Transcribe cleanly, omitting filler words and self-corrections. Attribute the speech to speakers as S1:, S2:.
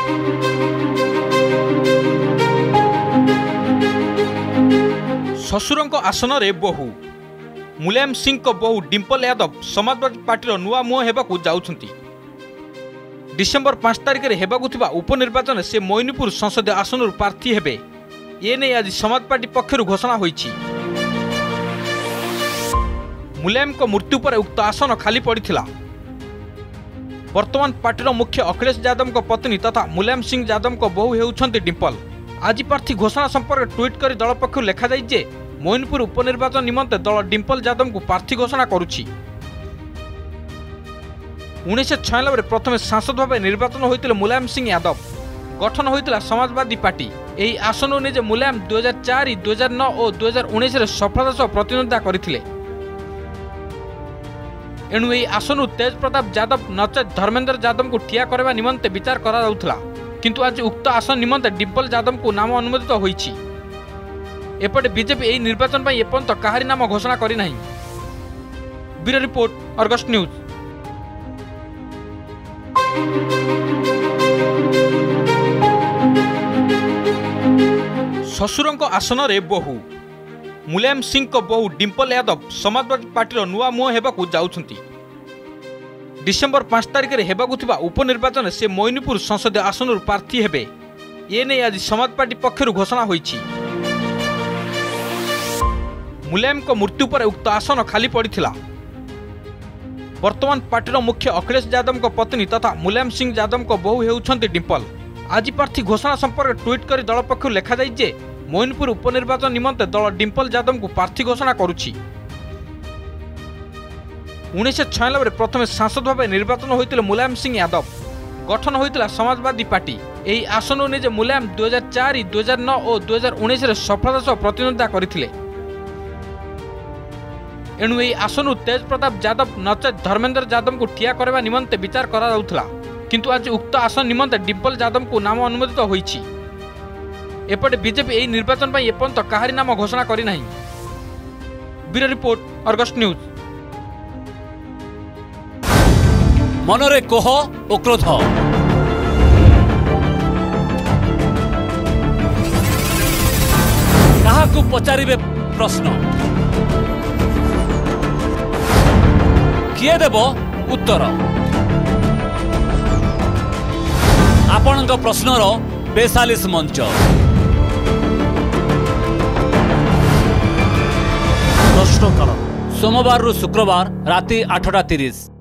S1: शशुर आसन में बहु मुलायम सिंह बहु डिंपल यादव समाजवादी पार्टी नुआ मुह होगा जाउछंती। डिसेम्बर 5 तारिख में होगा उपनिर्वाचन से मोइनपुर संसदीय आसन प्रार्थी हेबे एने आज समाज पार्टी पक्षर घोषणा होईछि। मुलायम मृत्यु पर उक्त आसन खाली पड़ा। वर्तमान पार्टी मुख्य अखिलेश यादव पत्नी तथा मुलायम सिंह यादव बहु होउछंती डिंपल। आज प्रार्थी घोषणा संपर्क ट्वीट कर दल पक्ष लिखा जाय जे मोइनपुर उपनिर्वाचन निमंते दल डिंपल यादव को प्रार्थी घोषणा करुछि। 1996 प्रथम सांसद भाव निर्वाचन होते मुलायम सिंह यादव गठन होता समाजवादी पार्टी। यही आसन निजे मुलायम 2004, 2009 और 2019 सफलता सह प्रतिद्वंदिता करथिले। एणु यही आसन तेज प्रताप यादव नचेत धर्मेंद्र यादव को ठिया करबा निमंते विचार करा जाउथला, किंतु आज उक्त आसन निमंते डिंपल यादव को नाम अनुमोदित होईछि। एपटे बीजेपी यही निर्वाचन पर एपर्यंत काहारी नाम घोषणा करि नाही। Bureau report, Argus news. शशुर आसन में बहु मुलायम सिंह बहु डिंपल यादव समाजवादी पार्टी नुआ मुह होगा जाउछंती। डिसेम्बर 5 तारिख में होगा उपनिर्वाचन से मोइनपुर संसदीय आसन प्रार्थी हेबे एने आज समाज पार्टी पक्षर घोषणा होईछि। मुलायम मृत्यु पर उक्त आसन खाली पड़ा। वर्तमान पार्टी मुख्य अखिलेश यादव पत्नी तथा मुलायम सिंह यादव बहु होउछंती डिंपल। आज प्रार्थी घोषणा संपर्क ट्वीट कर दल पक्ष लिखा जाय जे मोइनपुर उपनिर्वाचन निमंते दल डिंपल यादव को प्रार्थी घोषणा करुछि। 1996 प्रथम सांसद भाव निर्वाचन होते मुलायम सिंह यादव गठन होता समाजवादी पार्टी। यही आसन निजे मुलायम 2004, 2009 और 2019 सफलता सह प्रतिद्वंदिता करथिले। एणु यही आसन तेज प्रताप यादव नचेत धर्मेंद्र यादव को ठिया करबा निमंते विचार करा जाउथला, किंतु आज उक्त आसन निमंते डिंपल यादव को नाम अनुमोदित होईछि। एपटे बीजेपी यही निर्वाचन पर एपर्यंत काहारी नाम घोषणा करि नाही। Bureau report, Argus news.
S2: मनरे कोह ओ क्रोध काहाकू पचारिबे प्रश्न किए देब उत्तर। आपणक प्रश्नर 42 मंच प्रश्नकाल सोमवार रु शुक्रवार राति 8:30।